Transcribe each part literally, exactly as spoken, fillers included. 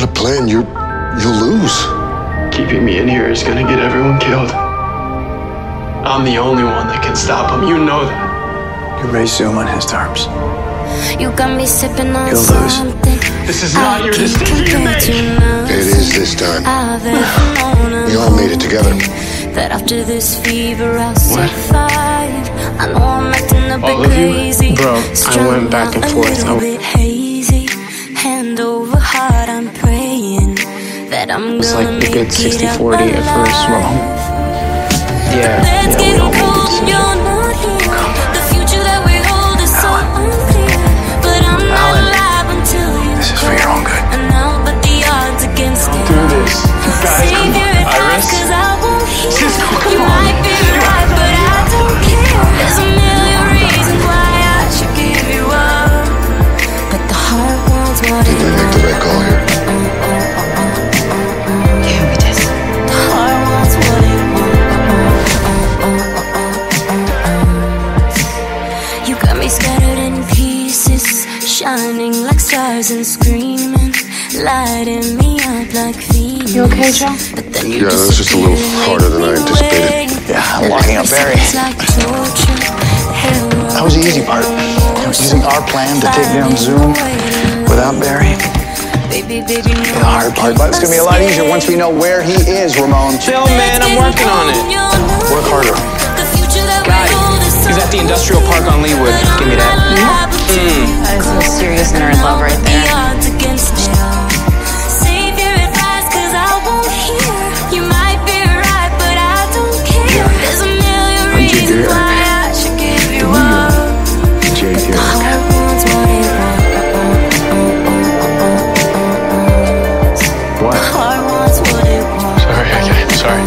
got a plan, you, you'll lose. Keeping me in here is gonna get everyone killed. I'm the only one that can stop him. You know that. You raise Zoom on his terms. You got me sipping on You'll lose. something. This is not your decision to make. It is this time. We all made it together. That after this fever I'll survive. I know I'm acting a bit crazy. Bro, I went back and forth. A bit hazy. Hand over heart, I'm praying that I'm It's gonna like make a good it sixty out forty at first, wrong. Yeah, yeah, we all made the decision. The future that we hold is so unclear, but I'm not alive until you. This is for your own good. And now, but the odds against it. Do this. Guys, come on. Iris. Just come You on. might be right, but I don't care. There's a million reasons why I should give you up, but the heart wants what Did it we make the right call here? Yeah, we did. The heart wants what it wants. You got me scattered in pieces, shining like stars and screaming, lighting me up like Venus. You okay, Joe? But then you Yeah, that was just a little harder than I anticipated. Yeah, I'm locking up Barry. That was the easy part. Using our plan to take down Zoom without Barry. The hard part, but it's gonna be a lot easier once we know where he is, Ramon. Chill, man. I'm working on it. Work harder. Got it. He's at the industrial park on Leewood. Give me that. Mm. That is some serious nerd love right there. Sorry, okay, sorry.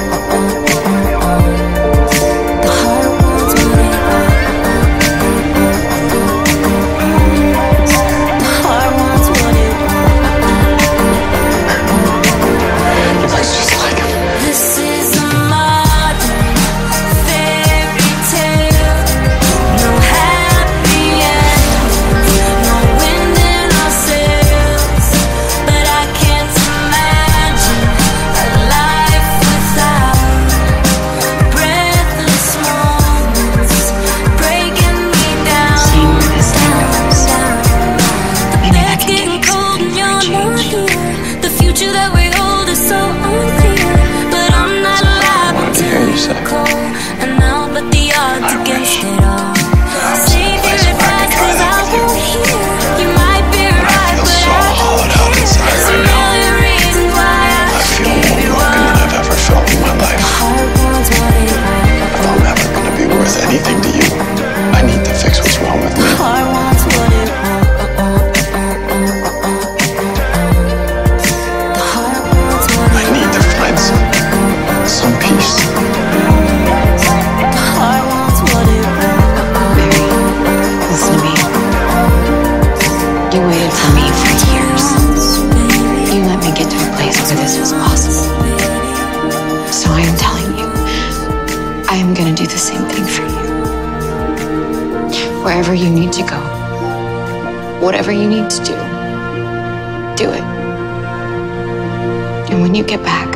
He looks just like him. This is a modern fairy tale. No happy ending, no wind in our sails. But I can't imagine a life without breathless moments breaking me down. Same as down, down. The bed's getting cold and you're not here. The future that we hold is so unclear, but I'm not alive until you're cold. And now, but the odds against it all. Save your advice, 'cause I won't hear. You might be right, but I don't care. There's a million reasons why I should give you up. I've ever felt in my life. The heart wants what it wants. If I'm ever gonna be worth anything to you, I need to fix what's wrong with me. The heart wants what it wants. The heart wants what I it need to find some, some peace. The heart wants what it wants. Barry, listen to me. You waited for me for years. You let me get to a place where this was possible. So I am telling you, I am gonna do the same thing for you. Wherever you need to go, whatever you need to do, do it. And when you get back,